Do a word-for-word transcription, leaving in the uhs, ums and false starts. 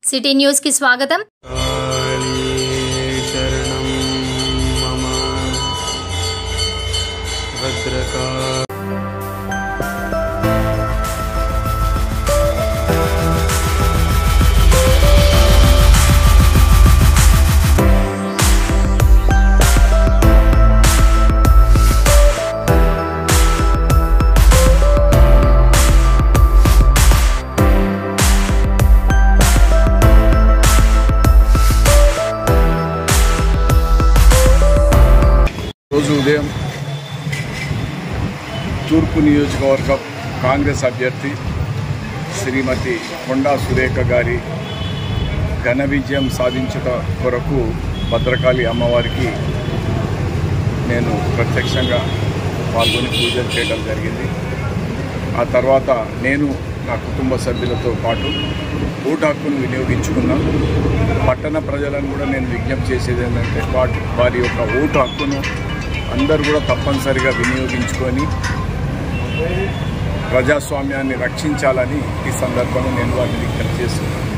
City news కి స్వాగతం. రోజు ఉదయం తూర్పు నియోజకవర్గ కాంగ్రెస్ అభ్యర్థి శ్రీమతి కొండా సురేఖ గారి ఘన విజయం సాధించుట కొరకు భద్రకాళి అమ్మవారికి నేను ప్రత్యక్షంగా పాల్గొని పూజలు చేయడం జరిగింది. ఆ తర్వాత నేను నా కుటుంబ సభ్యులతో పాటు ఓటు హక్కును వినియోగించుకున్నాను. పట్టణ ప్రజలను కూడా నేను విజ్ఞప్తి చేసేది ఏంటంటే వాటి వారి యొక్క ఓటు హక్కును అందరూ కూడా తప్పనిసరిగా వినియోగించుకొని ప్రజాస్వామ్యాన్ని రక్షించాలని ఈ సందర్భంగా నేను వారిని విజ్ఞప్తి చేస్తున్నాను.